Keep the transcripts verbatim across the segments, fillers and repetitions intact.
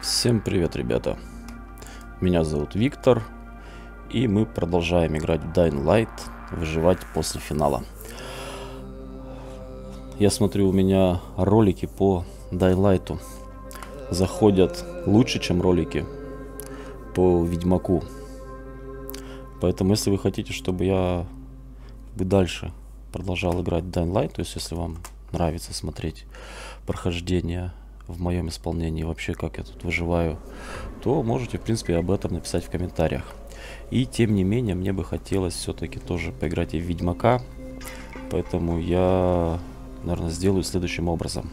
Всем привет, ребята! Меня зовут Виктор, и мы продолжаем играть в Dying Light, выживать после финала. Я смотрю, у меня ролики по Dying Light заходят лучше, чем ролики по Ведьмаку. Поэтому, если вы хотите, чтобы я бы дальше продолжал играть в Dying Light, то есть, если вам нравится смотреть прохождение в моем исполнении, вообще как я тут выживаю, то можете, в принципе, об этом написать в комментариях. И тем не менее, мне бы хотелось все-таки тоже поиграть и в Ведьмака, поэтому я, наверное, сделаю следующим образом.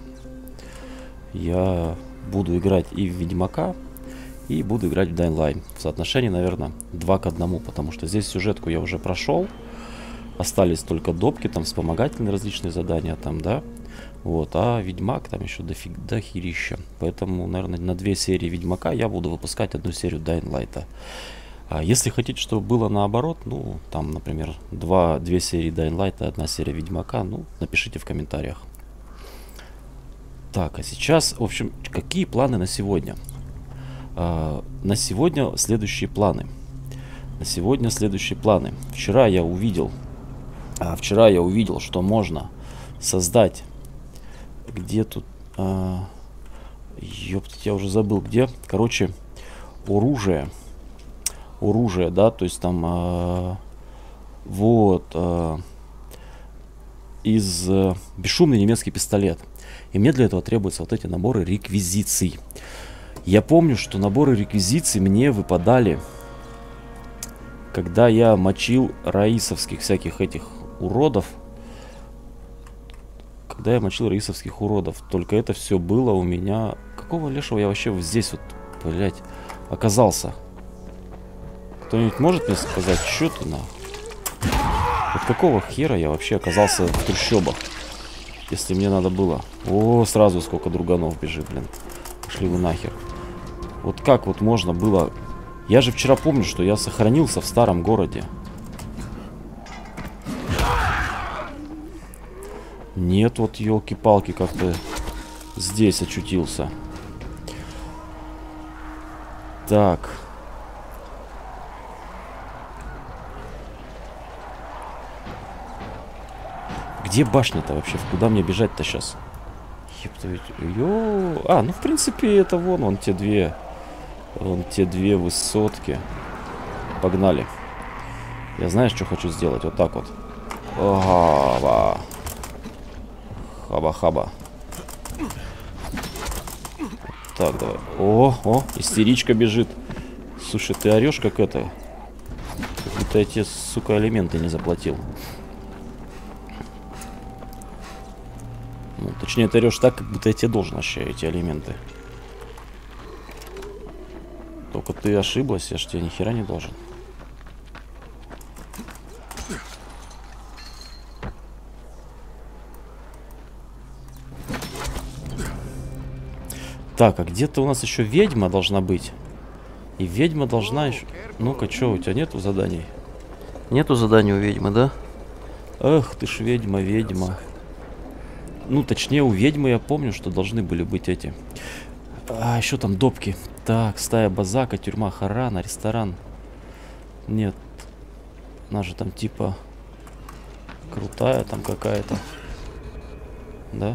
Я буду играть и в Ведьмака, и буду играть в Dying Light. В соотношении, наверное, два к одному, потому что здесь сюжетку я уже прошел. Остались только допки, там вспомогательные различные задания, там, да. Вот, а Ведьмак там еще дофиг, дохерища. Поэтому, наверное, на две серии Ведьмака я буду выпускать одну серию Dying Light. А если хотите, чтобы было наоборот, ну, там, например, два, две серии Dying Light, одна серия Ведьмака, ну, напишите в комментариях. Так, а сейчас, в общем, какие планы на сегодня? А, на сегодня следующие планы. На сегодня следующие планы. Вчера я увидел, а, вчера я увидел, что можно создать... Где тут... А, ёптать, я уже забыл, где. Короче, оружие. Оружие, да, то есть там... А, вот... А, из... А, бесшумный немецкий пистолет. И мне для этого требуются вот эти наборы реквизиций. Я помню, что наборы реквизиций мне выпадали, когда я мочил раисовских всяких этих уродов. Когда я мочил раисовских уродов. Только это все было у меня... Какого лешего я вообще вот здесь вот, блять, оказался? Кто-нибудь может мне сказать, что ты на... Вот какого хера я вообще оказался в трущобах? Если мне надо было... О, сразу сколько друганов бежит, блин. Пошли вы нахер. Вот как вот можно было... Я же вчера помню, что я сохранился в старом городе. Нет, вот елки-палки, как-то здесь очутился. Так. Где башня-то вообще? Куда мне бежать-то сейчас? Ёпта ведь... Ё... А, ну в принципе это вон, вон те две... Вон те две высотки. Погнали. Я знаешь, что хочу сделать? Вот так вот. Ага. Хаба-хаба. Так, давай. О, о, истеричка бежит. Слушай, ты орешь как это? Как будто я тебе, сука, алименты не заплатил. Ну, точнее, ты орешь так, как будто я тебе должен вообще эти алименты. Только ты ошиблась, я ж тебе ни хера не должен. Так, а где-то у нас еще ведьма должна быть. И ведьма должна еще... Ну-ка, что, у тебя нету заданий? Нету заданий у ведьмы, да? Эх, ты ж ведьма, ведьма. Ну, точнее, у ведьмы я помню, что должны были быть эти... А, еще там допки. Так, стая Базака, тюрьма Харана, ресторан. Нет. Она же там типа... Крутая там какая-то. Да?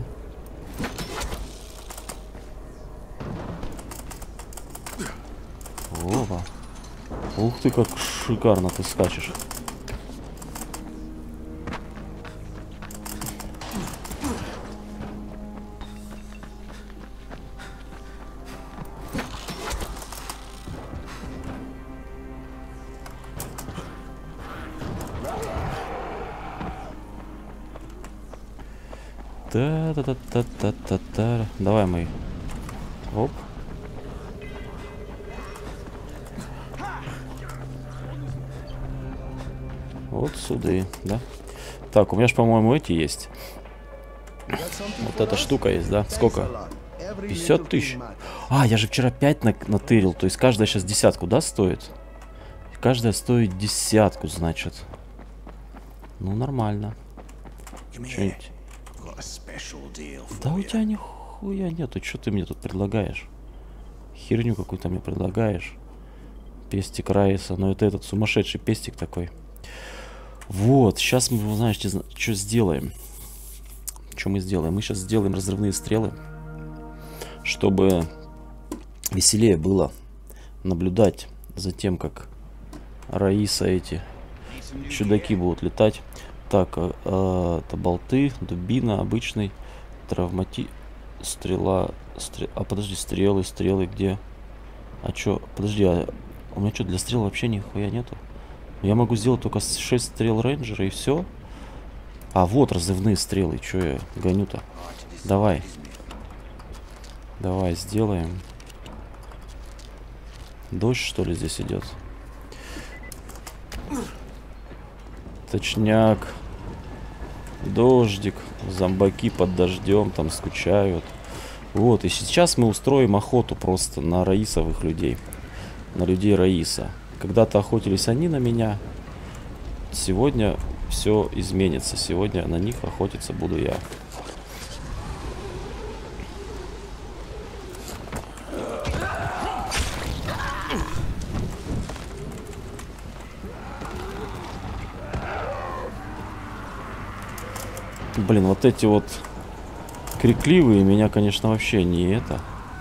Опа. Ух ты, как шикарно ты скачешь. Та-та-та-та-та-та-та. Давай, мы. Оп. Вот сюда, да? Так, у меня же, по-моему, эти есть. Вот эта штука есть, да? Сколько? пятьдесят тысяч. А, я же вчера пять на натырил. То есть каждая сейчас десятку, да, стоит? Каждая стоит десятку, значит. Ну, нормально. Что-нибудь. Да у тебя нихуя нету. Что ты мне тут предлагаешь? Херню какую-то мне предлагаешь. Пестик Раиса. Но это этот сумасшедший пестик такой. Вот. Сейчас мы, знаешь, что сделаем. Что мы сделаем? Мы сейчас сделаем разрывные стрелы. Чтобы веселее было наблюдать за тем, как Раиса эти чудаки будут летать. Так, э, это болты, дубина, обычный, травмати... Стрела... Стрел... А, подожди, стрелы, стрелы где? А чё? Подожди, а у меня что, для стрел вообще нихуя нету? Я могу сделать только шесть стрел рейнджера и все. А, вот разрывные стрелы. Чё я гоню-то? Давай. Давай, сделаем. Дождь, что ли, здесь идет? Точняк. Дождик. Зомбаки под дождем там скучают. Вот, и сейчас мы устроим охоту просто на раисовых людей. На людей Раиса. Когда-то охотились они на меня. Сегодня все изменится. Сегодня на них охотиться буду я. Блин, вот эти вот крикливые меня, конечно, вообще не это.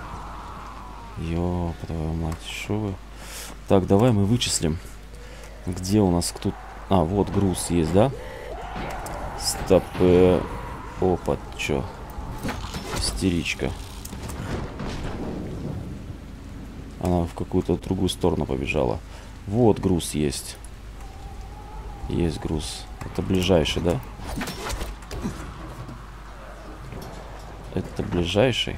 Ёп, твою мать, шо вы? Так, давай мы вычислим, где у нас кто... А, вот груз есть, да? Стоп. Э... Опа, чё? Истеричка. Она в какую-то другую сторону побежала. Вот груз есть. Есть груз. Это ближайший, да? Это ближайший.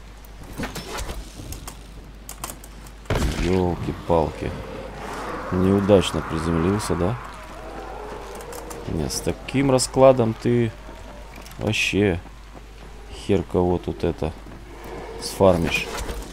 Ёлки-палки. Неудачно приземлился, да? Нет, с таким раскладом ты вообще хер кого тут это сфармишь.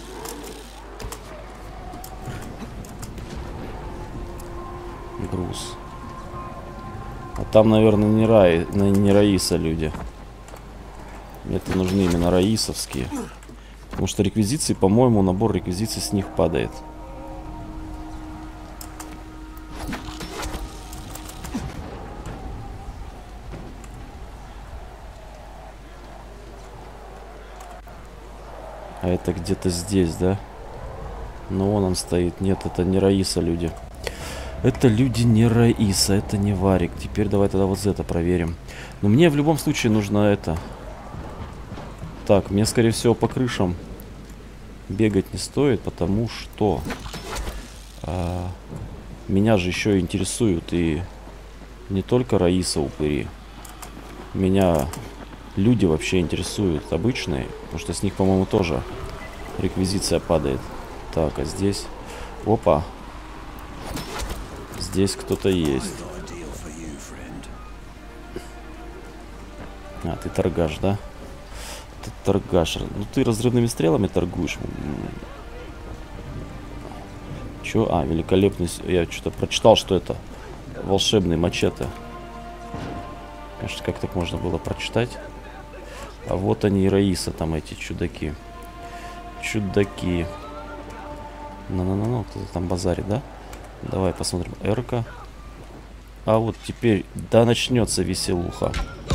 Груз. А там, наверное, не, Рай, не Раиса люди. Это нужны именно раисовские. Потому что реквизиции, по-моему, набор реквизиций с них падает. А это где-то здесь, да? Ну, вон он стоит. Нет, это не Раиса люди. Это люди не Раиса, это не Варик. Теперь давай тогда вот это проверим. Но мне в любом случае нужно это... Так, мне, скорее всего, по крышам бегать не стоит, потому что а, меня же еще интересуют и не только Раиса упыри. Меня люди вообще интересуют обычные, потому что с них, по-моему, тоже реквизиция падает. Так, а здесь... Опа. Здесь кто-то есть. А, ты торгаш, да? Ты торгаш. Ну, ты разрывными стрелами торгуешь. Чё? А, великолепный... Я что-то прочитал, что это волшебный мачете. Конечно, как так можно было прочитать? А вот они и Раиса, там эти чудаки. Чудаки. Ну-ну-ну, кто-то там базарит, да? Давай посмотрим. Эрка. А вот теперь, да, начнется веселуха.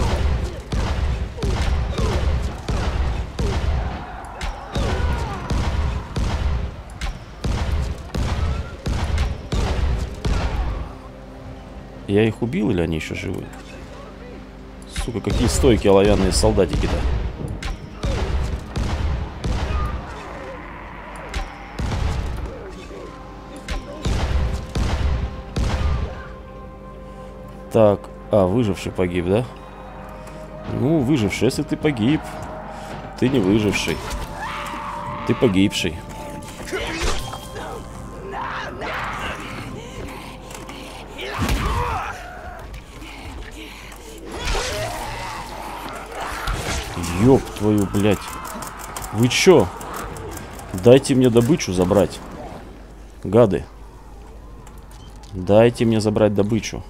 Я их убил или они еще живы? Сука, какие стойкие оловянные солдатики-то. Так, а, выживший погиб, да? Ну, выживший, если ты погиб, ты не выживший. Ты погибший. Ёб твою, блядь. Вы чё? Дайте мне добычу забрать. Гады. Дайте мне забрать добычу.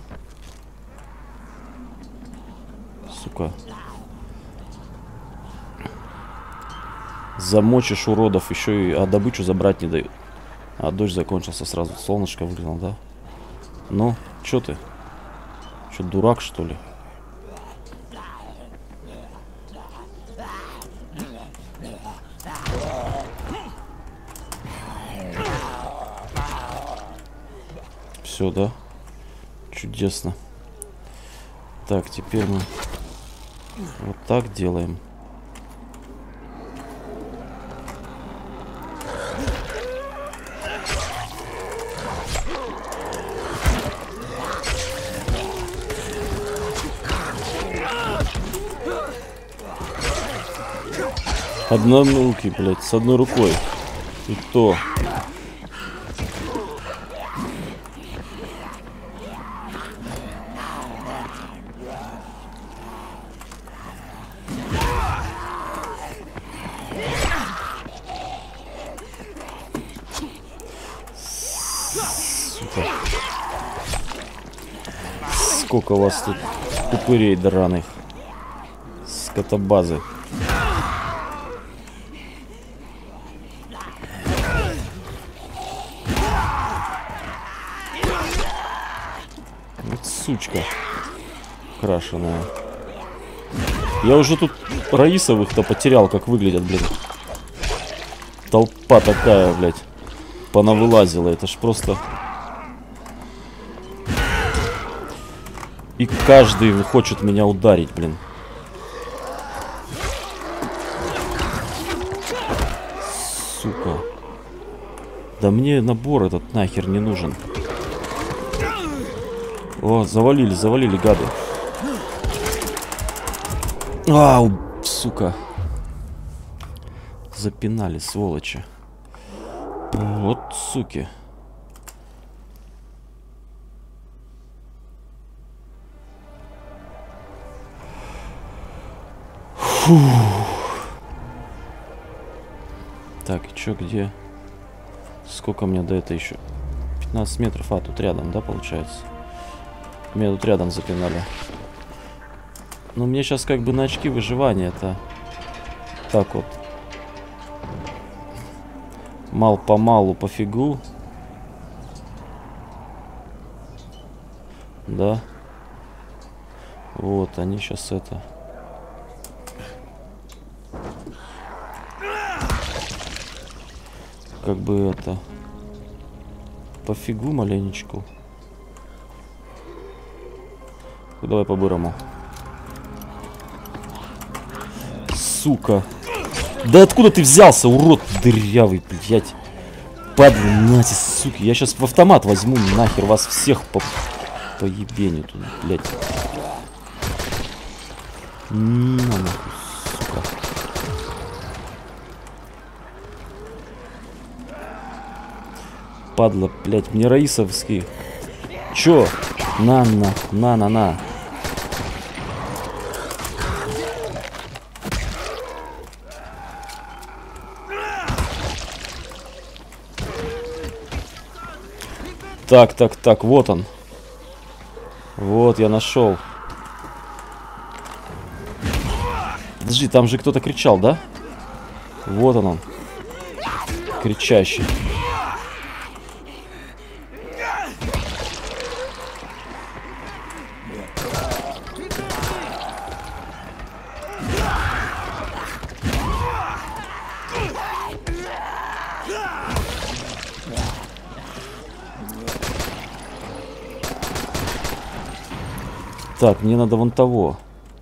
Сука. Замочишь уродов, еще и а добычу забрать не дают. А дождь закончился сразу. Солнышко выглянуло, да? Ну, чё ты? Чё, дурак, что ли? Все, да? Чудесно. Так, теперь мы вот так делаем. Однонукий, блядь, с одной рукой. И то. Сука. Сколько у вас тут упырей драных. Скотобазы. Сучка крашеная. Я уже тут Раисовых-то потерял, как выглядят, блин. Толпа такая, блядь, понавылазила. Это ж просто... И каждый хочет меня ударить, блин. Сука. Да мне набор этот нахер не нужен. О, завалили, завалили, гады. Ау, сука. Запинали, сволочи. Вот, суки. Фу. Так, чё, где? Сколько мне до этого еще? пятнадцать метров, а тут рядом, да, получается? Меня тут рядом запинали. Ну, мне сейчас как бы на очки выживания это так вот. Мал-помалу пофигу. Да. Вот, они сейчас это... Как бы это... Пофигу маленечку. Давай по-бырому. Сука. Да откуда ты взялся, урод дырявый, блядь. Падла, нате, суки. Я сейчас в автомат возьму, нахер вас всех по, по ебению тут, блядь. На, нахуй, сука. Падла, блядь, мне раисовский. Чё? На, на, на, на, на. Так, так, так, вот он. Вот, я нашел. Подожди, там же кто-то кричал, да? Вот он он. Кричащий. Так, мне надо вон того.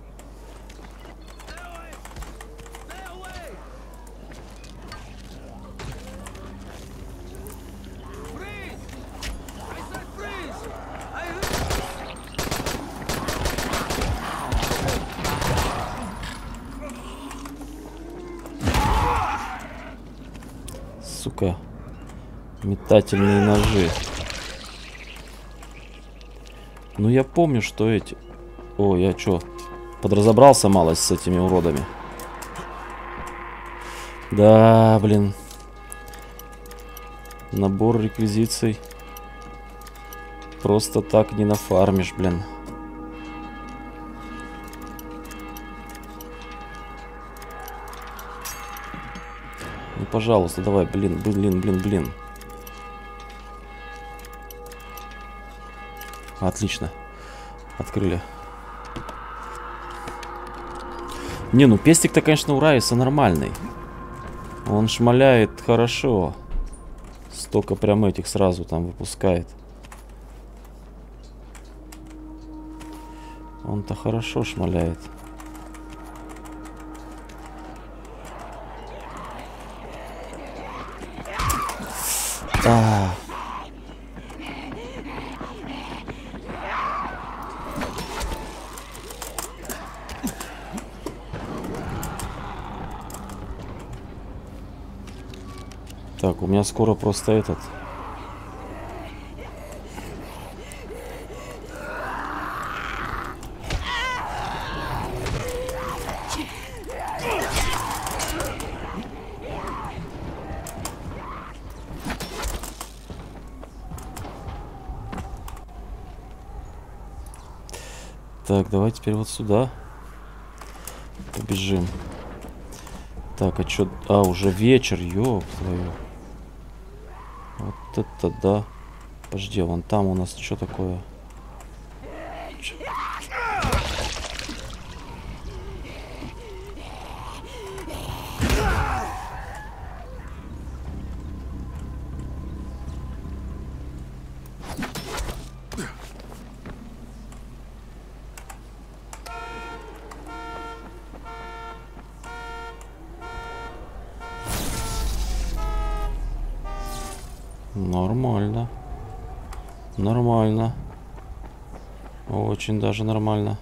Сука. Метательные ножи. Ну я помню, что эти... О, я чё? Подразобрался малость с этими уродами. Да, блин. Набор реквизиций. Просто так не нафармишь, блин. Ну, пожалуйста, давай, блин, блин, блин, блин. Отлично. Открыли. Не, ну пестик-то, конечно, у Райса нормальный. Он шмаляет хорошо. Столько прям этих сразу там выпускает. Он-то хорошо шмаляет. А. Так, у меня скоро просто этот... Так, давай теперь вот сюда побежим. Так, а чё... А, уже вечер, ёб твою. Вот это да. Подожди, вон там у нас что такое? Чё? Нормально. Нормально. Очень даже нормально.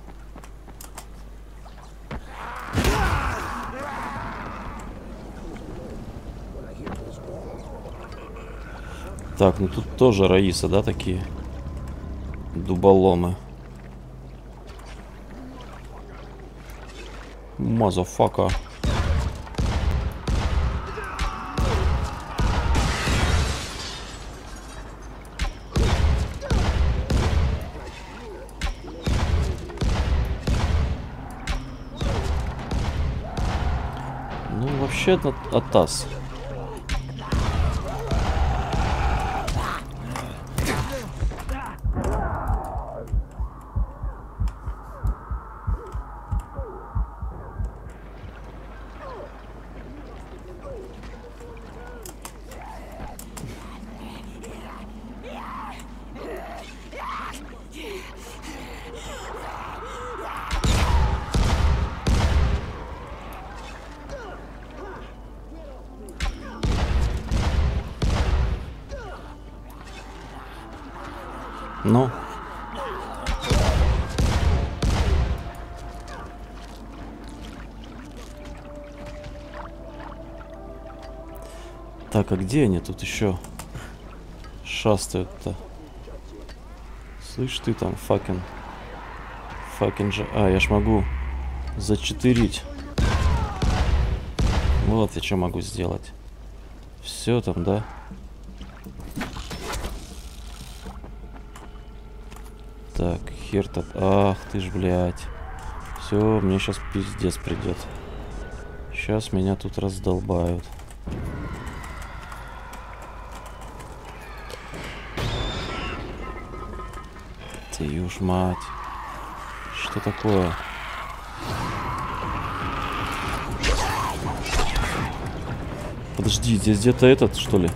Так, ну тут тоже Раиса, да, такие дуболомы. Мазафака. Ну, вообще от, от таз. Ну. Так, а где они тут еще шастают-то? Слышь ты там, факин. Факин же... А, я ж могу зачетырить. Вот я что могу сделать. Все там, да? Так, хер-то... Ах ты ж, блядь. Все, мне сейчас пиздец придет. Сейчас меня тут раздолбают. Твою ж мать. Что такое? Подожди, здесь где-то этот, что ли?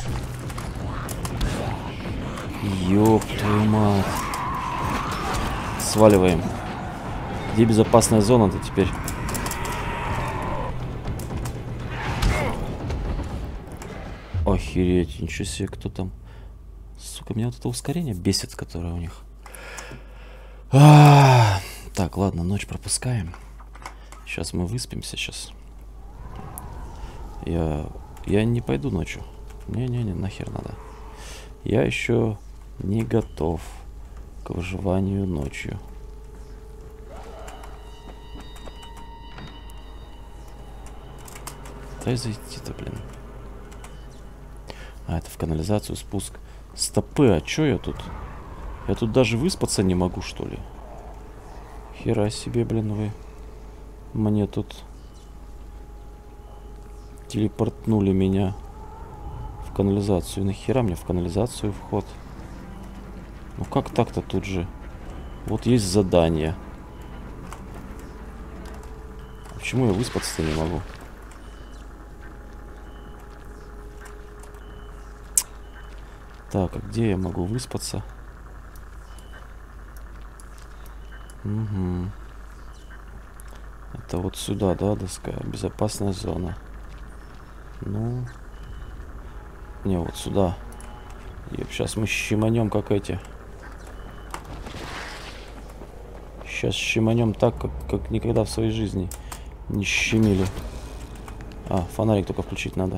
Ёб твою мать. Сваливаем. Где безопасная зона-то теперь? Охереть, ничего себе, кто там? Сука, меня вот это ускорение бесит, которое у них. А-а-а. Так, ладно, ночь пропускаем. Сейчас мы выспимся сейчас. Я, я не пойду ночью. Не-не-не, нахер надо. Я еще не готов к выживанию ночью. Дай зайти-то, блин. А, это в канализацию спуск. Стопы, а чё я тут? Я тут даже выспаться не могу, что ли? Хера себе, блин, вы. Мне тут... телепортнули меня в канализацию. Нахера мне в канализацию вход? Ну как так-то тут же? Вот есть задание. А почему я выспаться-то не могу? Так, а где я могу выспаться? Угу. Это вот сюда, да, доска? Безопасная зона. Ну... Не, вот сюда. И сейчас мы щеманем, как эти. Сейчас щеманем так, как, как никогда в своей жизни не щемили. А, фонарик только включить надо.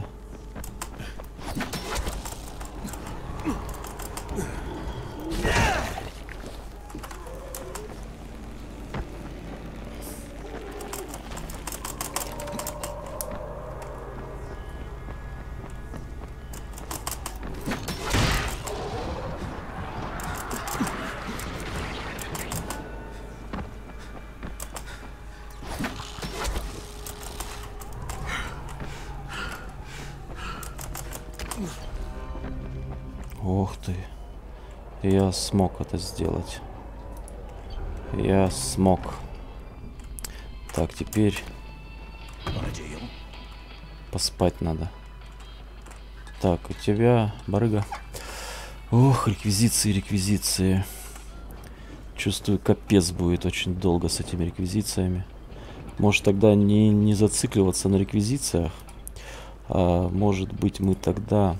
Ох ты. Я смог это сделать. Я смог. Так, теперь поспать надо. Так, у тебя, барыга. Ох, реквизиции, реквизиции. Чувствую, капец будет очень долго с этими реквизициями. Может, тогда не, не зацикливаться на реквизициях. А может быть, мы тогда...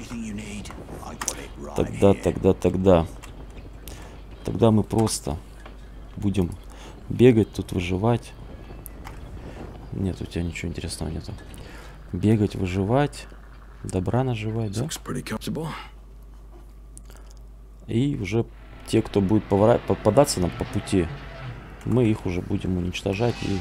Тогда, тогда, тогда. Тогда мы просто будем бегать тут, выживать. Нет, у тебя ничего интересного нету. Бегать, выживать. Добра наживать, да? И уже те, кто будет поворачивать, попадаться нам по пути, мы их уже будем уничтожать. И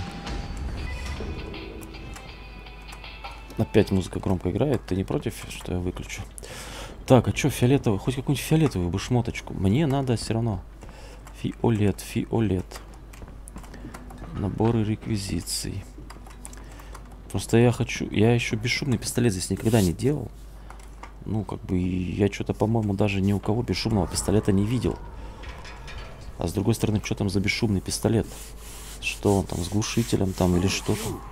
опять музыка громко играет. Ты не против, что я выключу? Так, а что фиолетовый? Хоть какую-нибудь фиолетовую бы шмоточку. Мне надо все равно. Фиолет, фиолет. Наборы реквизиций. Просто я хочу... Я еще бесшумный пистолет здесь никогда не делал. Ну, как бы, я что-то, по-моему, даже ни у кого бесшумного пистолета не видел. А с другой стороны, что там за бесшумный пистолет? Что он там, с глушителем там или что там?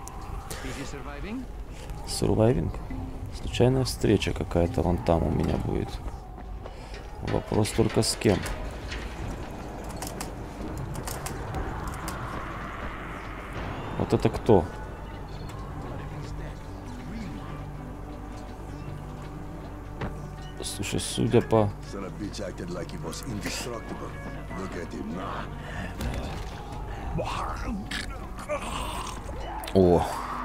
Сурвайвинг? Случайная встреча какая-то вон там у меня будет. Вопрос только с кем. Вот это кто? Слушай, судя по... О!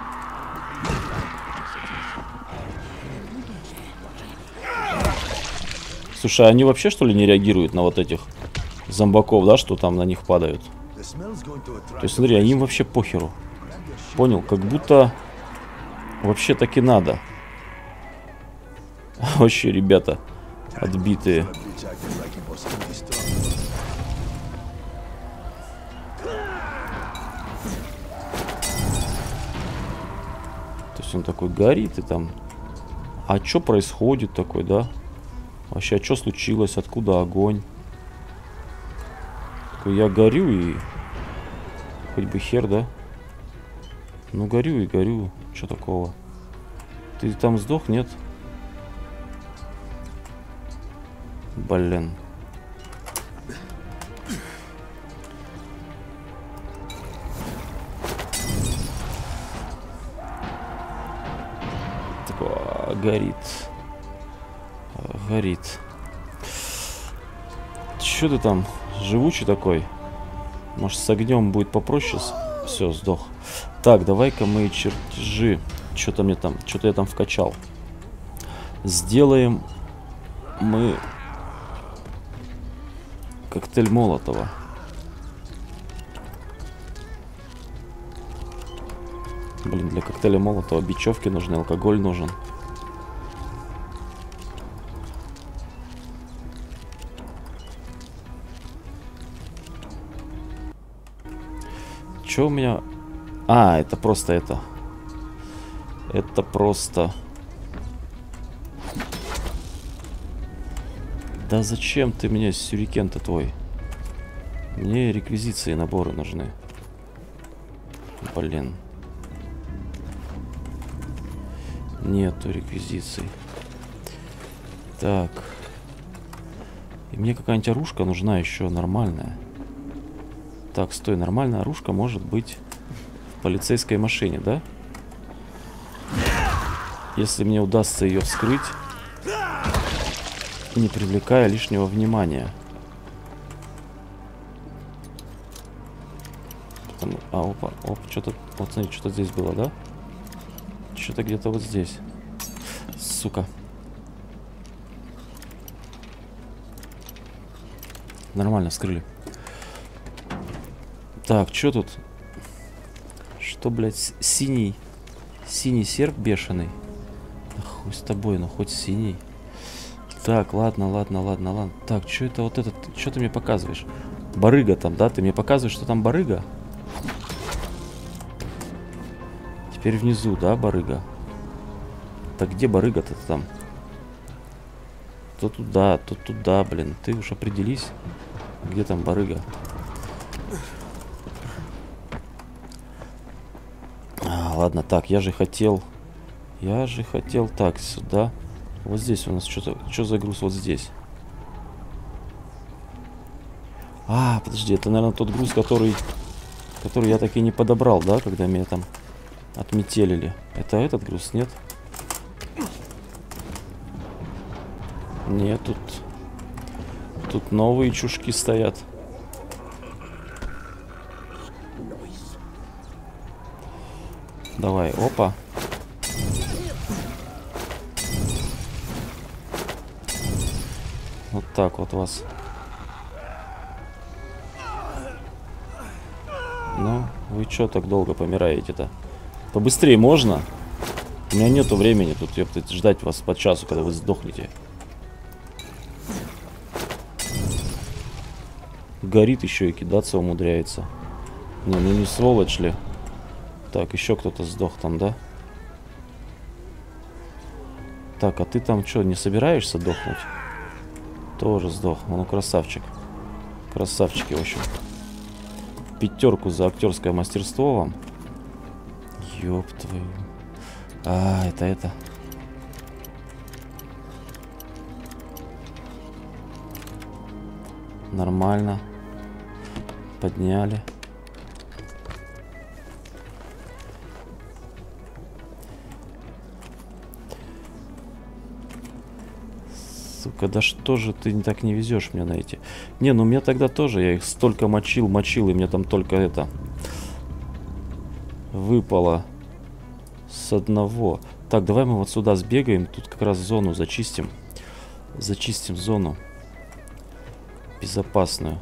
Слушай, они вообще, что ли, не реагируют на вот этих зомбаков, да, что там на них падают? То есть, смотри, им вообще похеру. Понял? Как будто вообще так и надо. Вообще, ребята, отбитые. То есть он такой горит и там... А что происходит такой, да? Вообще, а что случилось? Откуда огонь? Такой, я горю и... Хоть бы хер, да? Ну, горю и горю. Что такого? Ты там сдох, нет? Блин. Такой, горит. Горит. Че ты там? Живучий такой? Может, с огнем будет попроще? Все, сдох. Так, давай-ка мы чертежи. Что-то мне там, что-то я там вкачал. Сделаем мы коктейль Молотова. Блин, для коктейля Молотова бечевки нужны, алкоголь нужен. Что у меня... А, это просто это. Это просто... Да зачем ты мне сюрикен-то твой? Мне реквизиции, наборы нужны. Блин. Нету реквизиций. Так. И мне какая-нибудь оружка нужна еще нормальная. Так, стой, нормальная оружка может быть в полицейской машине, да? Если мне удастся ее вскрыть, не привлекая лишнего внимания. Потому... А, опа, оп, что-то, вот смотри, что-то здесь было, да? Что-то где-то вот здесь. Сука. Нормально вскрыли. Так, что тут? Что, блядь, синий? Синий серп бешеный. Да хуй с тобой, ну хоть синий. Так, ладно, ладно, ладно, ладно. Так, что это вот этот? Что ты мне показываешь? Барыга там, да? Ты мне показываешь, что там барыга? Теперь внизу, да, барыга? Так где барыга-то там? То туда, то туда, блин. Ты уж определись, где там барыга. А, ладно, так, я же хотел... Я же хотел так, сюда... Вот здесь у нас что-то... Что за груз вот здесь? А, подожди, это, наверное, тот груз, который... Который я так и не подобрал, да? Когда меня там отметелили. Это этот груз, нет? Нет, тут... Тут новые чушки стоят. Давай, опа. Вот так вот вас. Ну, вы чё так долго помираете-то? Побыстрее можно? У меня нету времени тут, ёпты, ждать вас по часу, когда вы сдохнете. Горит еще и кидаться умудряется. Не, ну не сволочь ли? Так, еще кто-то сдох там, да? Так, а ты там что, не собираешься дохнуть? Тоже сдох. Ну, красавчик. Красавчики, в общем. Пятерку за актерское мастерство вам. Ёб твою. А, это это. Нормально. Подняли. Сука, да что же ты так не везешь мне на эти? Не, ну мне тогда тоже, я их столько мочил, мочил, и мне там только это выпало с одного. Так, давай мы вот сюда сбегаем, тут как раз зону зачистим. Зачистим зону безопасную.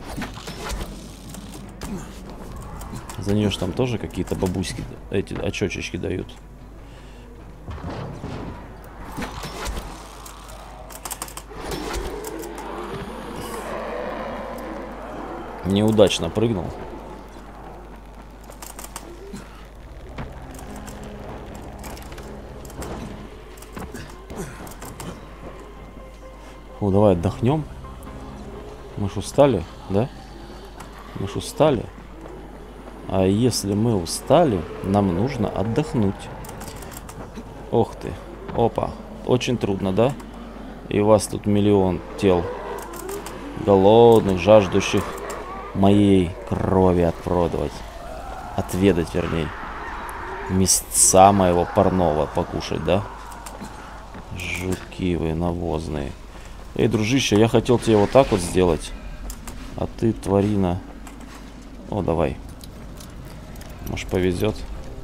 За нее ж там тоже какие-то бабуськи, эти очечечки дают. Неудачно прыгнул. Ну, давай отдохнем. Мы ж устали, да? Мы ж устали. А если мы устали, нам нужно отдохнуть. Ох ты. Опа. Очень трудно, да? И у вас тут миллион тел. Голодных, жаждущих моей крови отпродывать. Отведать, вернее. Мясца моего парного покушать, да? Жуки вы навозные. Эй, дружище, я хотел тебе вот так вот сделать. А ты, тварина. О, давай. Может, повезет.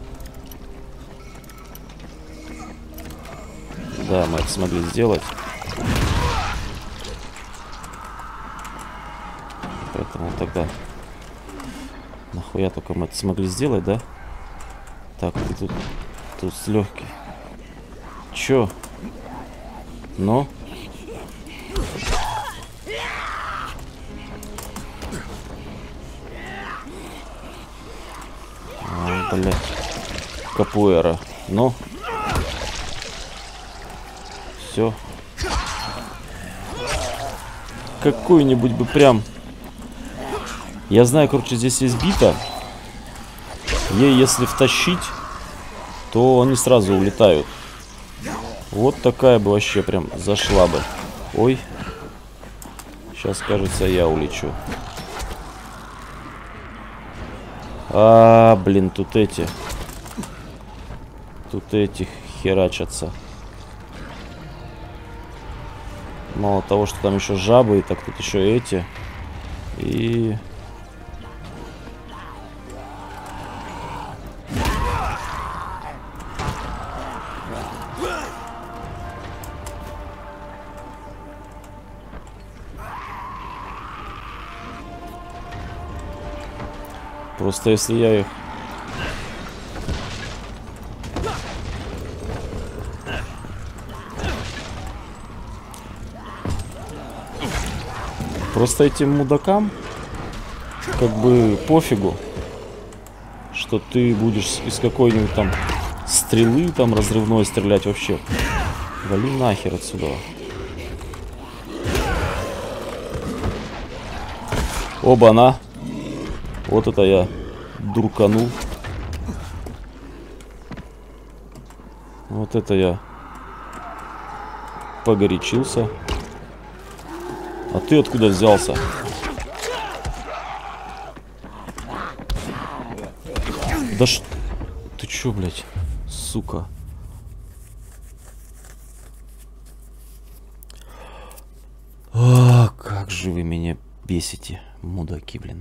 Да, мы это смогли сделать. Поэтому тогда нахуя только мы это смогли сделать, да? Так, ты тут, тут с легкий. Чё? Ну? А, блядь. Капуэра. Ну? Все. Какую-нибудь бы прям... Я знаю, короче, здесь есть бита. Ей, если втащить, то они сразу улетают. Вот такая бы вообще прям зашла бы. Ой. Сейчас, кажется, я улечу. А, блин, тут эти. Тут эти херачатся. Мало того, что там еще жабы, так тут еще эти. И... Просто если я их... Просто этим мудакам как бы пофигу, что ты будешь из какой-нибудь там стрелы там разрывной стрелять вообще. Вали нахер отсюда. Оба-на. Вот это я дурканул. Вот это я погорячился. А ты откуда взялся? Да ш... Ты чё, блядь, сука? А, как же вы меня бесите, мудаки, блин.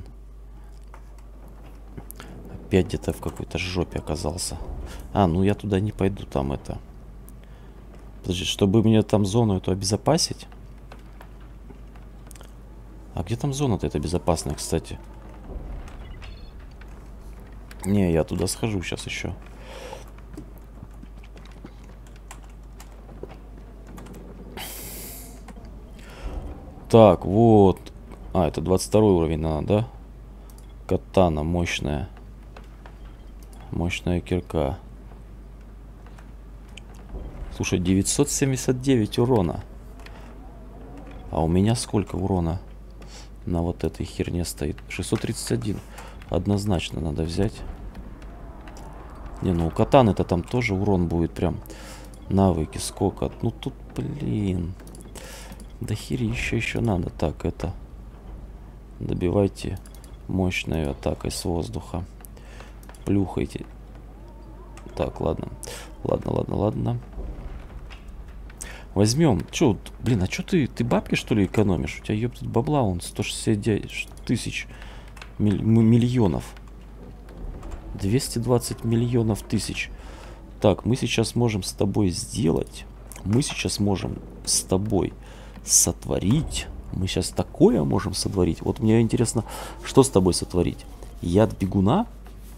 Опять где-то в какой-то жопе оказался. А, ну я туда не пойду, там это... Подожди, чтобы мне там зону эту обезопасить. А где там зона-то эта безопасная, кстати? Не, я туда схожу сейчас еще. Так, вот. А, это двадцать второй уровень надо, да? Катана мощная. Мощная кирка. Слушай, девятьсот семьдесят девять урона. А у меня сколько урона на вот этой херне стоит? шестьсот тридцать один. Однозначно надо взять. Не, ну у катаны-то там тоже урон будет прям. Навыки сколько? Ну тут, блин. Да херища еще надо. Так, это... Добивайте мощной атакой с воздуха. Плюхайте. Так, ладно. Ладно, ладно, ладно. Возьмем. Че, блин, а что ты, ты бабки, что ли, экономишь? У тебя, ёптать, бабла, он сто шестьдесят девять тысяч миль, миллионов. двести двадцать миллионов тысяч. Так, мы сейчас можем с тобой сделать. Мы сейчас можем с тобой сотворить. Мы сейчас такое можем сотворить. Вот мне интересно, что с тобой сотворить? Яд бегуна?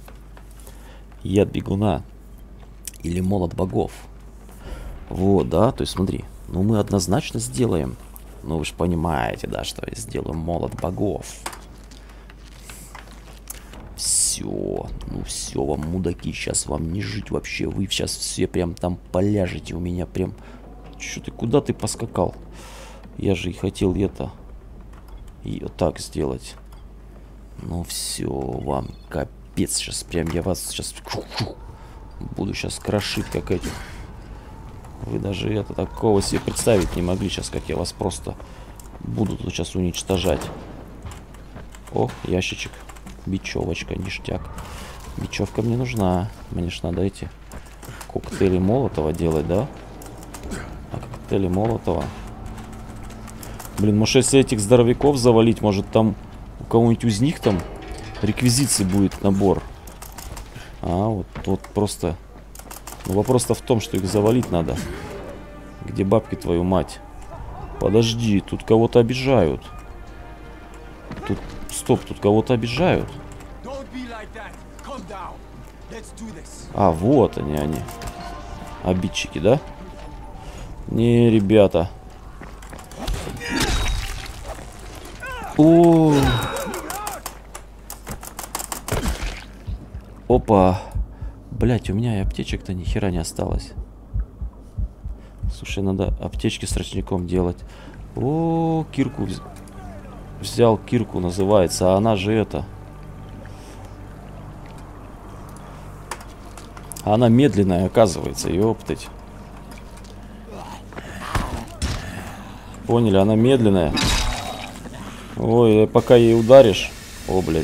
Яд бегуна. Или молот богов. Вот, да, то есть смотри. Ну мы однозначно сделаем. Ну вы же понимаете, да, что я сделаю молот богов. Все, ну все, вам, мудаки, сейчас вам не жить вообще. Вы сейчас все прям там поляжете у меня прям. Че ты, куда ты поскакал? Я же и хотел это и вот так сделать. Ну все, вам капец. Сейчас прям я вас сейчас буду сейчас крошить, как этих. Вы даже это такого себе представить не могли сейчас, как я вас просто буду тут сейчас уничтожать. О, ящичек. Бечевочка, ништяк. Бечевка мне нужна. Мне ж надо эти коктейли Молотова делать, да? А коктейли Молотова. Блин, может, если этих здоровяков завалить, может, там у кого-нибудь из них там реквизиции будет набор. А, вот, вот просто... Ну, вопрос-то в том, что их завалить надо. Где бабки, твою мать? Подожди, тут кого-то обижают. Тут... Стоп, тут кого-то обижают. А, вот они, они. Обидчики, да? Не, ребята. О! Опа. Блять, у меня и аптечек-то ни хера не осталось. Слушай, надо аптечки с тростником делать. О, кирку вз... взял, кирку называется, а она же это. Она медленная, оказывается, ёптать. Поняли, она медленная. Ой, пока ей ударишь. О, блядь.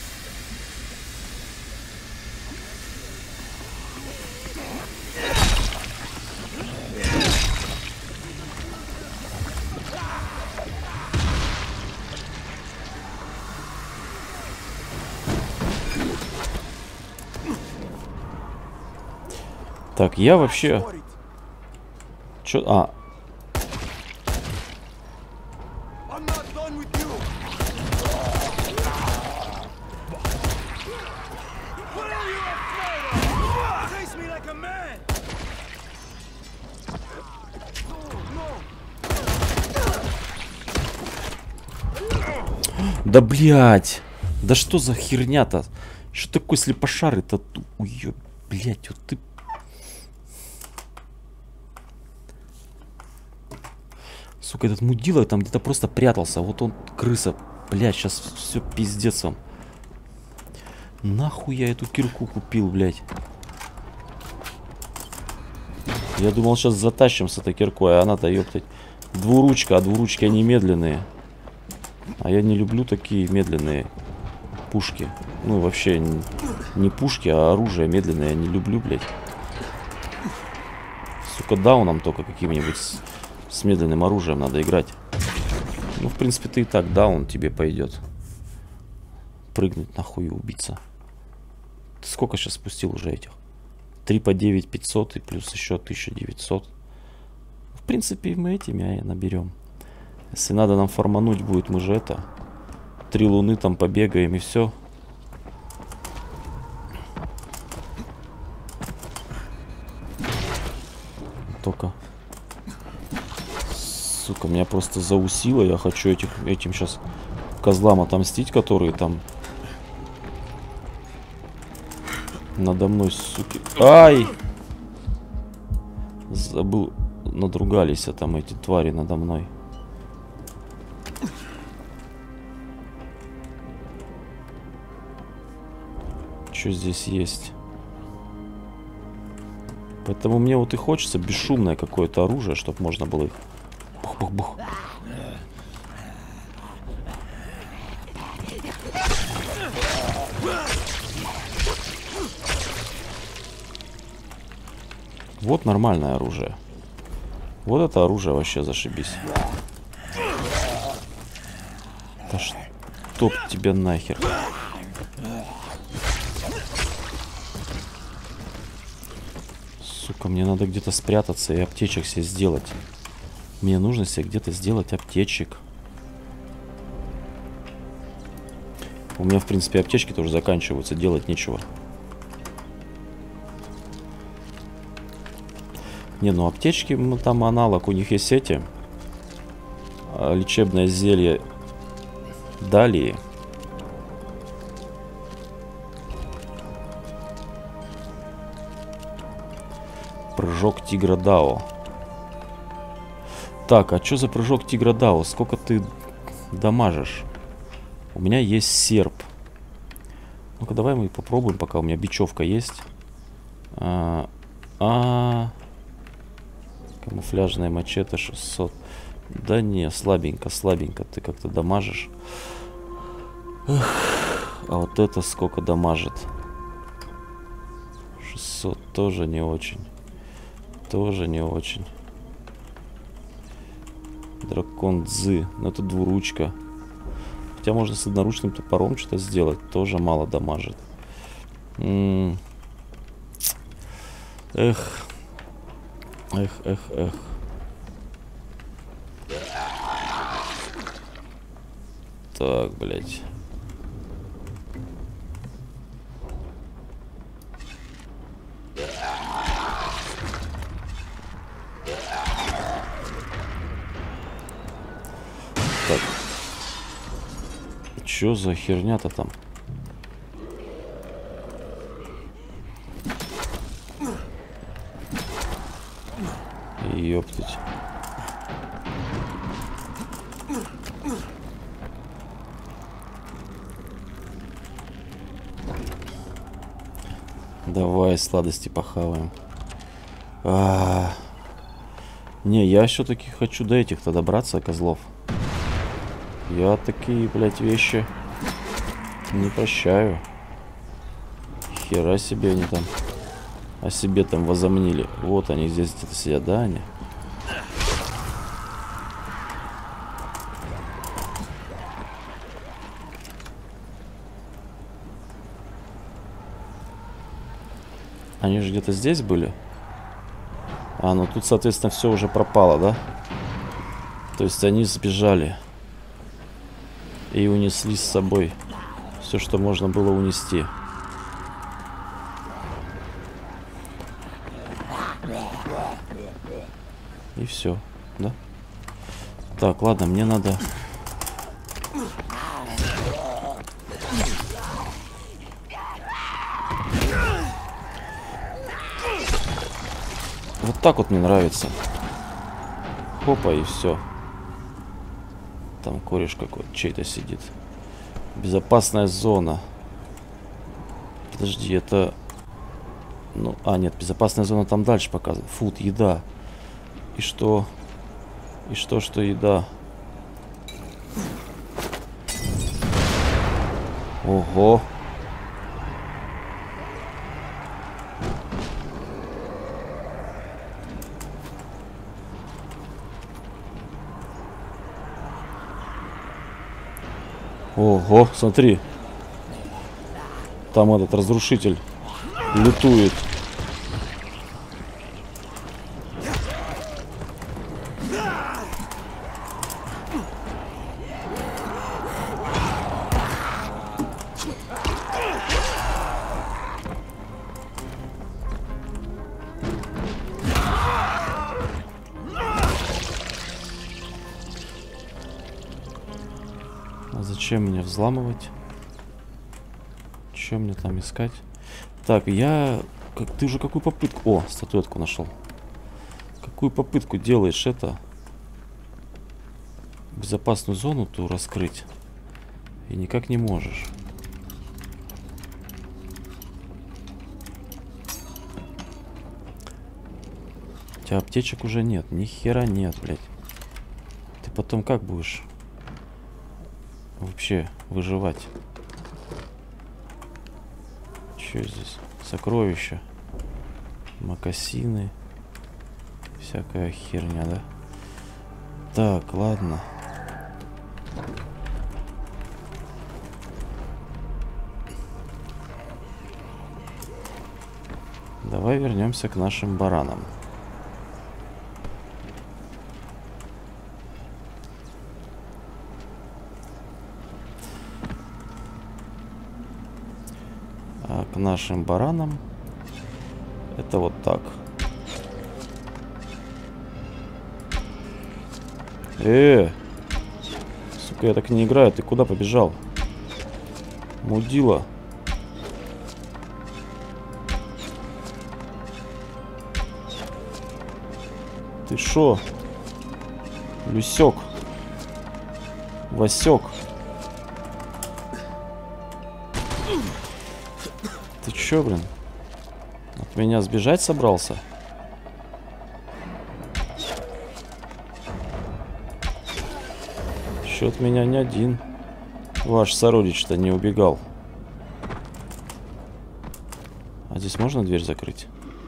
Так, я вообще... Чё... А. Да, блядь. Да что за херня-то? Что такое слепошары-то? Ой, блядь, вот ты... Сука, этот мудила там где-то просто прятался. Вот он, крыса. Блядь, сейчас все пиздец вам. Нахуй я эту кирку купил, блядь. Я думал, сейчас затащим с этой киркой, а она-то, ёптать. Двуручка, а двуручки они медленные. А я не люблю такие медленные пушки. Ну, вообще, не, не пушки, а оружие медленное я не люблю, блядь. Сука, дауном только каким-нибудь с, с медленным оружием надо играть. Ну, в принципе, ты и так даун тебе пойдет. Прыгнуть нахуй и убиться. Ты сколько сейчас спустил уже этих? три по девять пятьсот и плюс еще тысяча девятьсот. В принципе, мы этими наберем. Если надо нам фармануть будет, мы же это... Три луны там побегаем и все. Только... Сука, меня просто заусило. Я хочу этих, этим сейчас козлам отомстить, которые там... Надо мной, суки. Ай! Забыл. Надругались, а там эти твари надо мной. Что здесь есть? Поэтому мне вот и хочется бесшумное какое-то оружие, чтобы можно было их... Бух-бух-бух. Вот нормальное оружие. Вот это оружие вообще зашибись. Да чтоб тебя нахер. Сука, мне надо где-то спрятаться и аптечек себе сделать. Мне нужно себе где-то сделать аптечек. У меня, в принципе, аптечки тоже заканчиваются, делать нечего. Не, ну аптечки, ну, там аналог, у них есть эти. Лечебное зелье Далее. Прыжок Тигра Дао. Так, а что за прыжок Тигра Дао? Сколько ты дамажишь? У меня есть серп. Ну-ка, давай мы попробуем, пока у меня бечевка есть. А, а, камуфляжная мачете шестьсот. Да не, слабенько, слабенько ты как-то дамажишь. Эх, а вот это сколько дамажит? шестьсот тоже не очень. Тоже не очень. Дракон Дзы. Ну это двуручка. Хотя можно с одноручным топором что-то сделать. Тоже мало дамажит. М-м. Эх. Эх, эх, эх. Так, блядь. Так. Чё за херня-то там? Ёптыть. Давай сладости похаваем. А -а -а. Не, я все-таки хочу до этих-то добраться, козлов. Я такие, блядь, вещи не прощаю. Хера себе они там о себе там возомнили. Вот они здесь где-то сидят, да, они? Они же где-то здесь были? А, ну тут, соответственно, все уже пропало, да? То есть они сбежали. И унесли с собой все, что можно было унести. И все, да? Так, ладно, мне надо... Вот так вот мне нравится. Хопа, и все. Там кореш какой-то чей-то сидит. Безопасная зона. Подожди, это... Ну, а, нет, безопасная зона там дальше показывает. Фуд, еда. И что? И что, что еда? Ого. Ого, смотри. Там этот разрушитель лютует. Зачем мне взламывать? Чем мне там искать? Так, я... Как, ты уже какую попытку... О, статуэтку нашел. Какую попытку делаешь это? Безопасную зону ту раскрыть. И никак не можешь. У тебя аптечек уже нет. Ни хера нет, блядь. Ты потом как будешь вообще выживать? Что здесь? Сокровища. Мокасины. Всякая херня, да? Так, ладно. Давай вернемся к нашим баранам. А к нашим баранам это вот так. Э, сука, я так не играю. Ты куда побежал? Мудила. Ты шо? Люсек. Васек. Ты чё, блин? От меня сбежать собрался? Чё от меня ни один ваш сородич-то не убегал. А здесь можно дверь закрыть?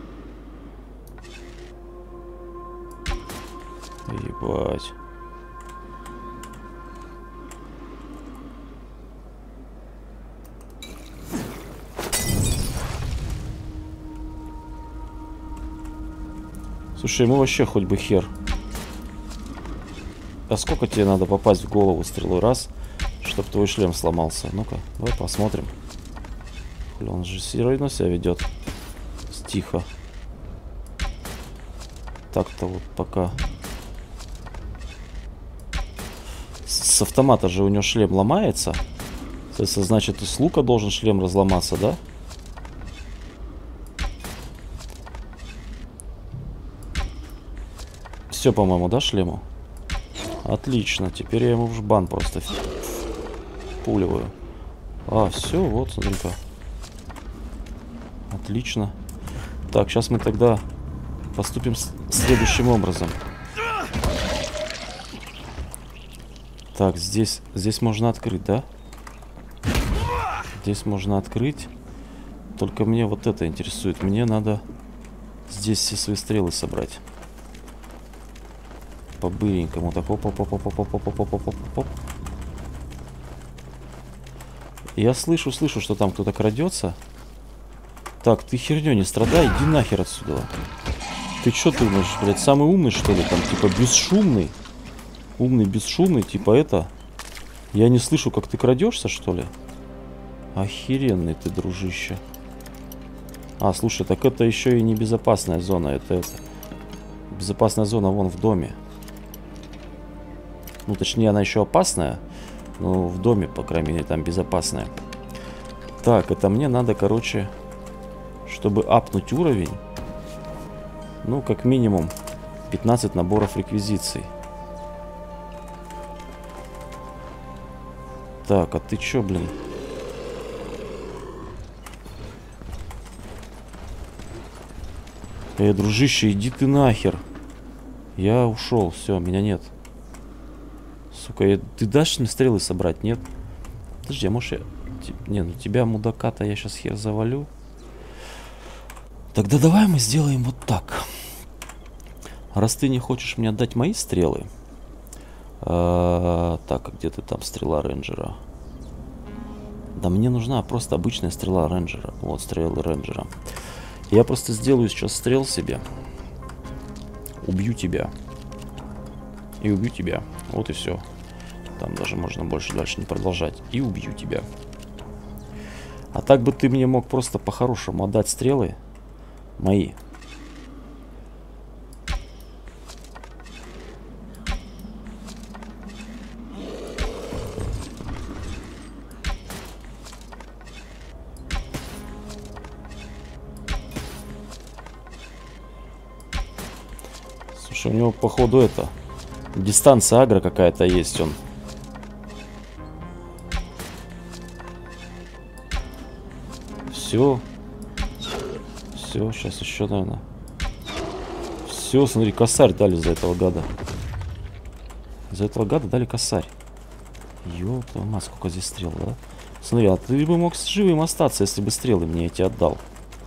Ебать. Слушай, ему вообще хоть бы хер. А сколько тебе надо попасть в голову стрелой раз, чтобы твой шлем сломался? Ну-ка, давай посмотрим. Хули, он же все равно себя ведет. Тихо. Так-то вот пока. С автомата же у него шлем ломается. Это значит, и с лука должен шлем разломаться, да? Все, по-моему, да, шлему? Отлично. Теперь я ему в жбан просто пуливаю. А, все, вот, смотри-ка. Отлично. Так, сейчас мы тогда поступим следующим образом. Так, здесь, здесь можно открыть, да? Здесь можно открыть. Только мне вот это интересует. Мне надо здесь все свои стрелы собрать. По-быренькому. Так, оп-оп-оп-оп-оп-оп-оп-оп-оп-оп. Я слышу, слышу, что там кто-то крадется. Так, ты херню не страдай, иди нахер отсюда. Ты что думаешь, блядь, самый умный, что ли? Там, типа, бесшумный. Умный, бесшумный, типа это. Я не слышу, как ты крадешься, что ли? Охеренный ты, дружище. А, слушай, так это еще и не безопасная зона. Это, это безопасная зона вон в доме. Ну, точнее, она еще опасная. Но в доме, по крайней мере, там безопасная. Так, это мне надо, короче, чтобы апнуть уровень. Ну, как минимум пятнадцать наборов реквизиций. Так, а ты чё, блин? Эй, дружище, иди ты нахер. Я ушел, все, меня нет. Сука, я... ты дашь мне стрелы собрать, нет? Подожди, а может я... Не, ну тебя, мудака-то, я сейчас хер завалю. Тогда давай мы сделаем вот так. Раз ты не хочешь мне отдать мои стрелы... А, так, а где ты там, стрела рейнджера? Да мне нужна просто обычная стрела рейнджера. Вот, стрелы рейнджера. Я просто сделаю сейчас стрел себе. Убью тебя. И убью тебя. Вот и все. Там даже можно больше дальше не продолжать. И убью тебя. А так бы ты мне мог просто по-хорошему отдать стрелы мои. Слушай, у него походу это... дистанция агро какая-то есть, он. Все. Все, сейчас еще, наверное. Все, смотри, косарь дали за этого гада. За этого гада дали косарь. Ёпта, мать, сколько здесь стрел, да? Смотри, а ты бы мог с живым остаться, если бы стрелы мне эти отдал.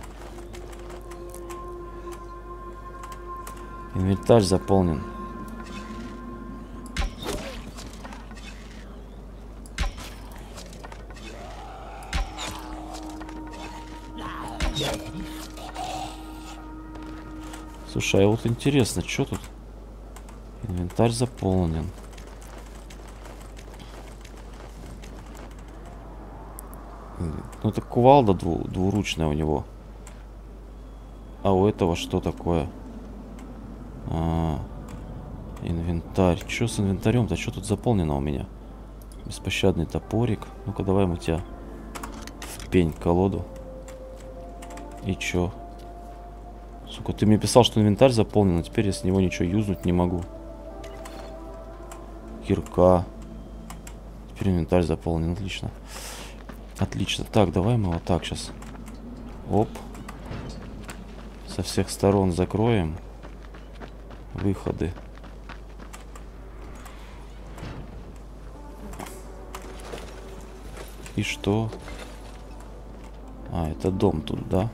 Инвентарь заполнен. Слушай, а вот интересно, что тут? Инвентарь заполнен. Ну, это кувалда дву двуручная у него. А у этого что такое? А, инвентарь. Что с инвентарем-то? Что тут заполнено у меня? Беспощадный топорик. Ну-ка, давай мы тебя в пень колоду. И чё? Сука, ты мне писал, что инвентарь заполнен, а теперь я с него ничего юзнуть не могу. Кирка. Теперь инвентарь заполнен, отлично. Отлично. Так, давай мы вот так сейчас. Оп. Со всех сторон закроем выходы. И что? А, это дом тут, да?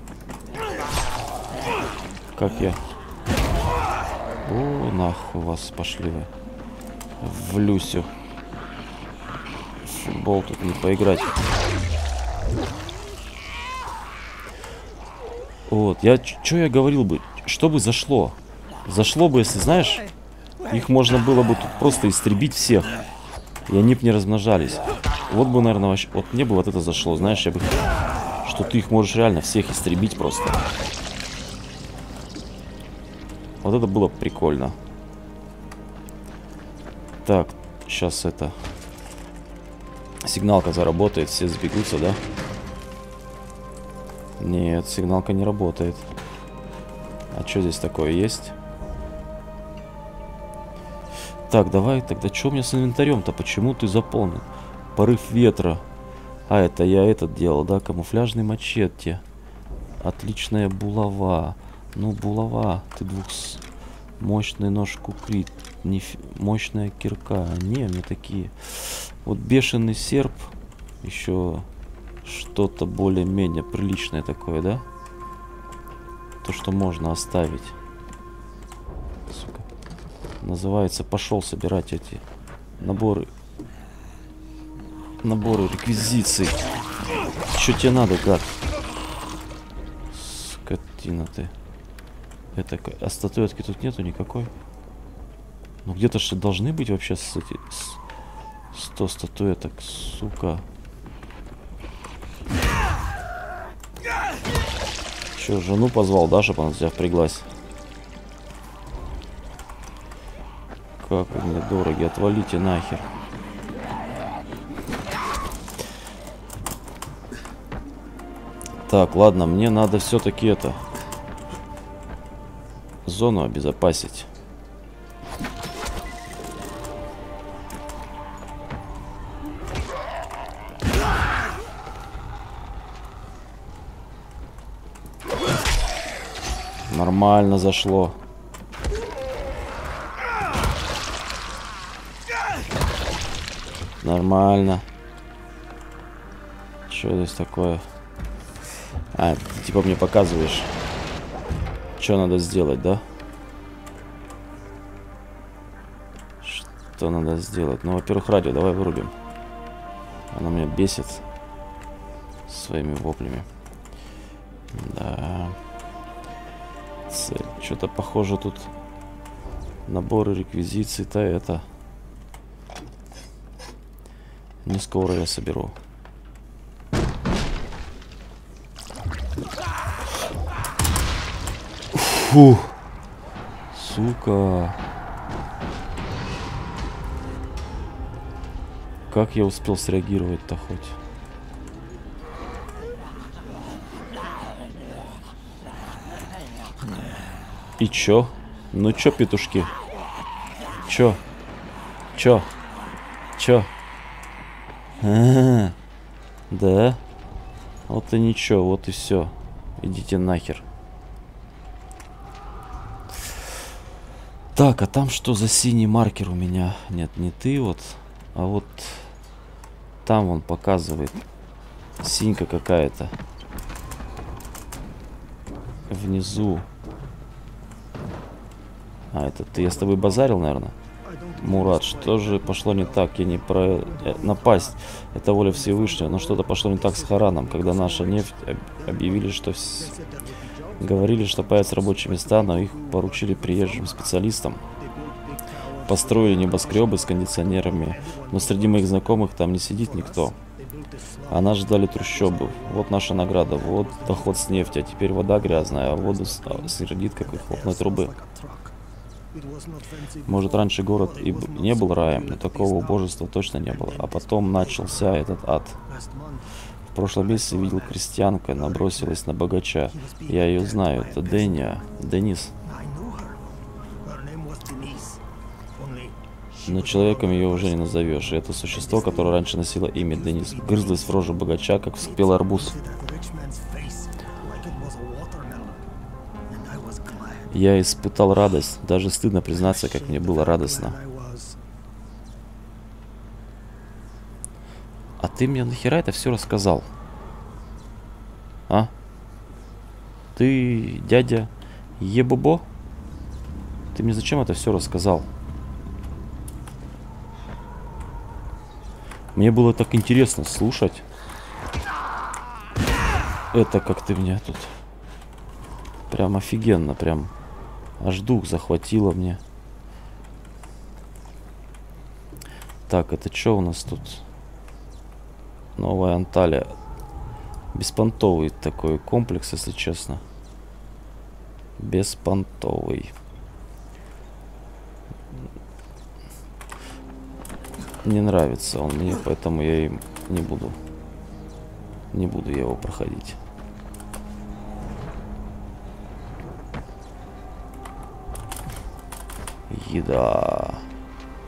Как я? О, нахуй вас пошли вы. В Люсю. В футбол тут не поиграть. Вот, я, что я говорил бы, что бы зашло? Зашло бы, если, знаешь, их можно было бы тут просто истребить всех. И они бы не размножались. Вот бы, наверное, вообще, вот мне бы вот это зашло, знаешь, я бы... Что ты их можешь реально всех истребить просто. Вот это было прикольно. Так, сейчас это... Сигналка заработает, все сбегутся, да? Нет, сигналка не работает. А что здесь такое есть? Так, давай тогда, что у меня с инвентарем-то? Почему ты заполнен? Порыв ветра. А, это я этот делал, да? Камуфляжный мачете. Отличная булава. Ну, булава. Ты двухс... Мощный нож кукрит. Неф... Мощная кирка. Не, мне такие. Вот бешеный серп. Еще что-то более-менее приличное такое, да? То, что можно оставить. Сука. Называется, пошел собирать эти наборы. Наборы реквизиций. Что тебе надо, гад? Скотина ты. Это, а статуэтки тут нету никакой? Ну где-то же должны быть вообще с эти, с, сто статуэток, сука. Че, жену позвал, да, чтобы она тебя впряглась? Как вы мне дороги, отвалите нахер. Так, ладно, мне надо все-таки это... Зону обезопасить. Нормально зашло. Нормально. Что здесь такое? А, ты типа мне показываешь, что надо сделать, да? Что надо сделать? Ну, во-первых, радио давай вырубим. Оно меня бесит своими воплями. Да. Цель. Что-то похоже тут. Наборы реквизиций-то это. Не скоро я соберу. Фу. Сука. Как я успел среагировать-то хоть? И чё? Ну чё, петушки? Чё? Чё? Чё? А-а-а. Да? Вот и ничего, вот и все. Идите нахер. Так, а там что за синий маркер у меня? Нет, не ты вот, а вот там он показывает. Синька какая-то. Внизу. А, это ты, я с тобой базарил, наверное? Мурат, что же пошло не так? Я не про... Напасть. Это воля Всевышнего. Но что-то пошло не так с Хараном, когда наша нефть объявили, что... Вс... Говорили, что появятся рабочие места, но их поручили приезжим специалистам. Построили небоскребы с кондиционерами, но среди моих знакомых там не сидит никто. А нас ждали трущобы. Вот наша награда, вот доход с нефти, а теперь вода грязная, а воду смердит, как из хлопной трубы. Может, раньше город и не был раем, но такого убожества точно не было. А потом начался этот ад. В прошлом месяце видел крестьянка, набросилась на богача. Я ее знаю, это Дэния, Денис. Но человеком ее уже не назовешь. И это существо, которое раньше носило имя Денис, грызлось в рожу богача, как спелый арбуз. Я испытал радость. Даже стыдно признаться, как мне было радостно. А ты мне нахера это все рассказал? А? Ты дядя Ебобо? Ты мне зачем это все рассказал? Мне было так интересно слушать. Это как ты меня тут... Прям офигенно, прям... Аж дух захватило мне. Так, это что у нас тут? Новая Анталия. Беспонтовый такой комплекс, если честно. Беспонтовый. Не нравится он мне, поэтому я им не буду. Не буду я его проходить. Еда.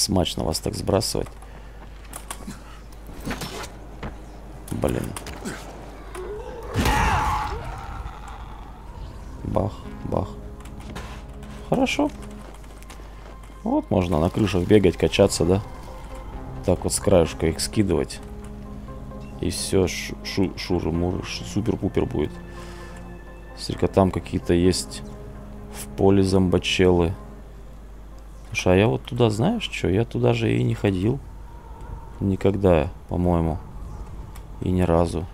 Смачно вас так сбрасывать. Блин. Бах, бах. Хорошо. Вот можно на крышах бегать, качаться, да? Так вот с краешка их скидывать. И все, шу шуры-муры, супер-пупер будет. Смотри-ка, там какие-то есть в поле зомбачелы. Слушай, а я вот туда, знаешь что? Я туда же и не ходил. Никогда, по-моему. И ни разу.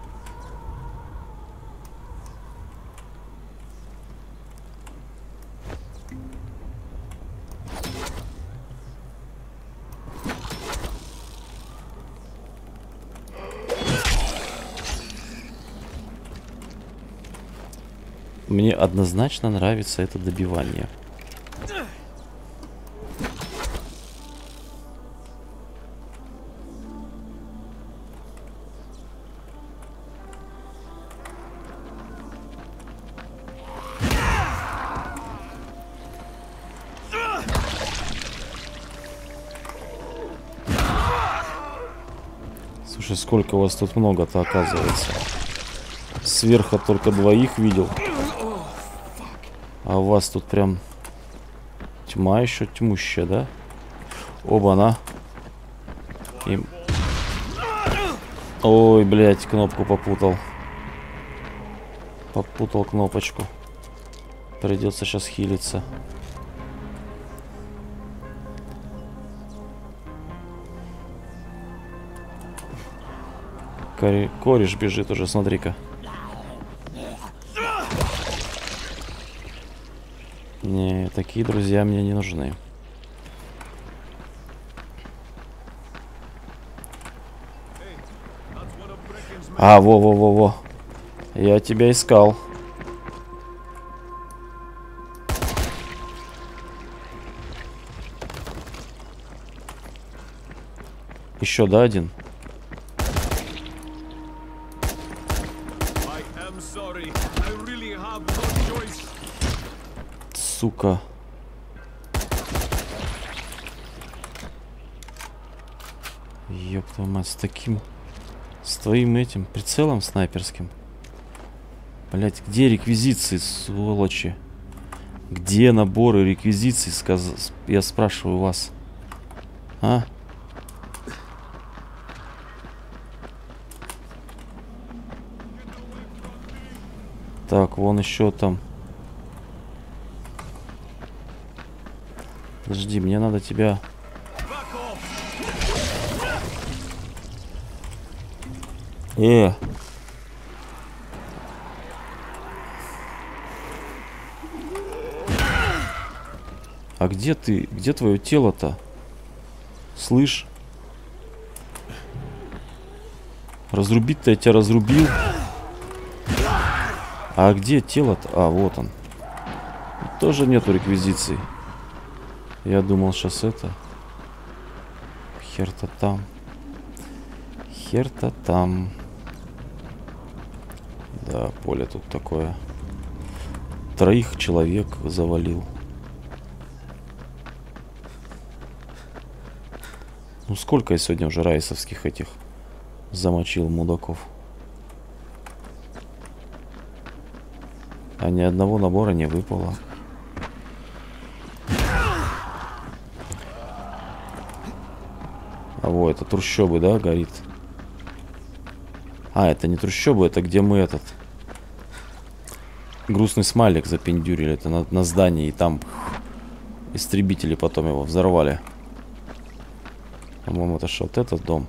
Мне однозначно нравится это добивание. Слушай, сколько вас тут много-то оказывается. Сверху только двоих видел. А у вас тут прям тьма еще тьмущая, да? Оба-на. И... Ой, блядь, кнопку попутал. Попутал кнопочку. Придется сейчас хилиться. Кори... Кореш бежит уже, смотри-ка. Не, такие друзья мне не нужны. А, во-во-во-во. Я тебя искал. Еще, да, один? Сука. Ёб твою мать, с таким... С твоим этим прицелом снайперским. Блять, где реквизиции, сволочи? Где наборы реквизиций, сказ... я спрашиваю вас. А? Так, вон еще там. Подожди, мне надо тебя... Э! А где ты? Где твое тело-то? Слышь? Разрубить-то я тебя разрубил. А где тело-то? А, вот он. Тоже нету реквизиций. Я думал, сейчас это... Хер-то там. Хер-то там. Да, поле тут такое. Троих человек завалил. Ну сколько я сегодня уже райсовских этих замочил мудаков. А ни одного набора не выпало. А во, это трущобы, да, горит? А, это не трущобы, это где мы этот... Грустный смайлик запендюрили. Это на, на здании, и там истребители потом его взорвали. По-моему, это что, вот этот дом.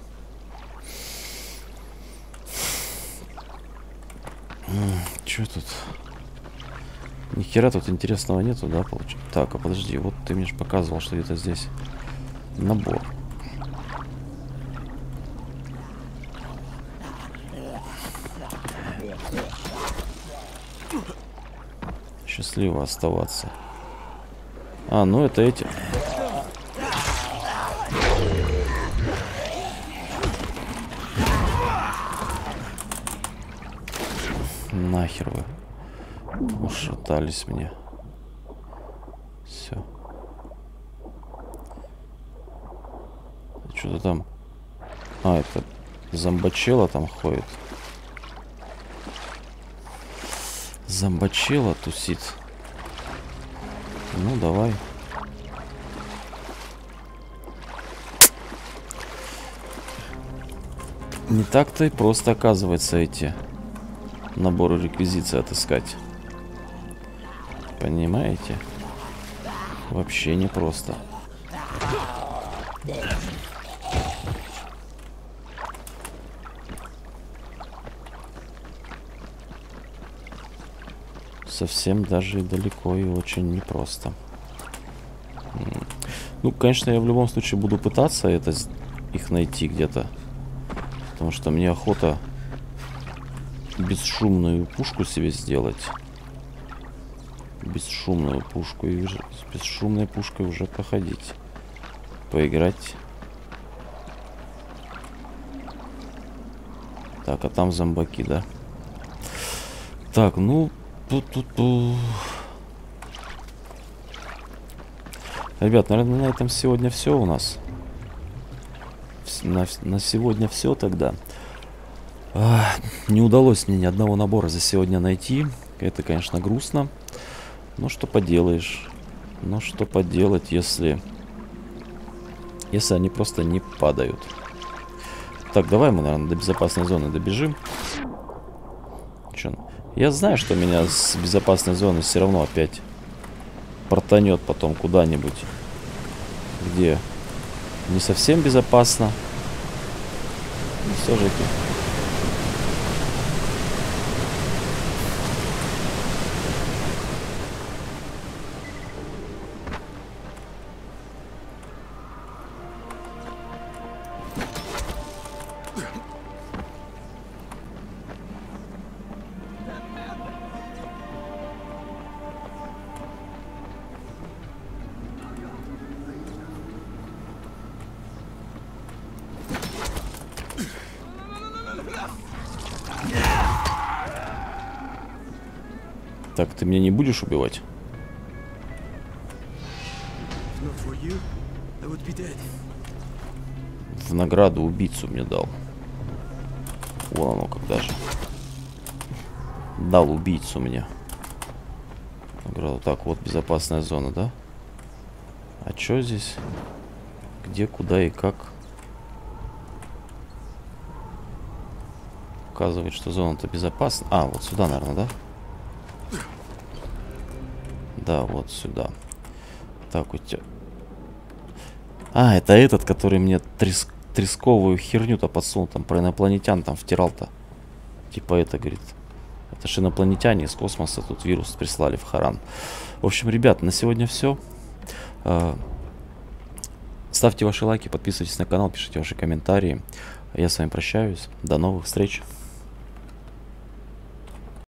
Че тут? Ни хера тут интересного нету, да, получается? Так, а подожди, вот ты мне же показывал, что где-то здесь набор. Счастливо оставаться. А, ну это эти. Нахер вы ушатались мне. Все. Что-то там... А, это зомбачело там ходит. Зомбачело тусит. Ну, давай. Не так-то и просто, оказывается, эти наборы реквизиции отыскать. Понимаете? Вообще не просто. Совсем даже и далеко и очень непросто. Ну, конечно, я в любом случае буду пытаться это, их найти где-то. Потому что мне охота бесшумную пушку себе сделать. Бесшумную пушку. И с бесшумной пушкой уже походить. Поиграть. Так, а там зомбаки, да? Так, ну... Ту-ту-ту. Ребят, наверное, на этом сегодня все у нас. На, на сегодня все тогда. А, не удалось мне ни одного набора за сегодня найти. Это, конечно, грустно. Но что поделаешь. Но что поделать, если... Если они просто не падают. Так, давай мы, наверное, до безопасной зоны добежим. Чё? Я знаю, что меня с безопасной зоны все равно опять портанет потом куда-нибудь, где не совсем безопасно. Но все же таки. Так, ты меня не будешь убивать? В награду убийцу мне дал. Вон оно как даже. Дал убийцу мне. Награду. Так, вот безопасная зона, да? А чё здесь? Где, куда и как? Указывает, что зона-то безопасна. А, вот сюда, наверное, да? Да, вот сюда. Так, у тебя... А, это этот, который мне треск... тресковую херню-то подсунул. Там про инопланетян там втирал-то. Типа это, говорит. Это ж инопланетяне из космоса тут вирус прислали в Харан. В общем, ребят, на сегодня все. Ставьте ваши лайки, подписывайтесь на канал, пишите ваши комментарии. Я с вами прощаюсь. До новых встреч.